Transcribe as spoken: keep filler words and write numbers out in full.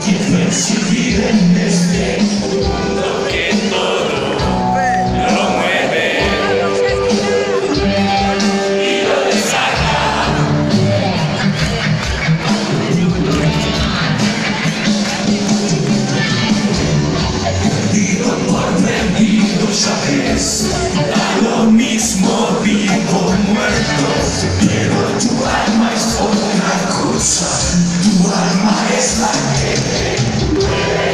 percibir en este mundo que todo lo mueve y lo desgarra. Perdido por perdido, sabes, da lo mismo vivo o muerto, pero tu alma es otra cosa, tu alma es la que te mueve.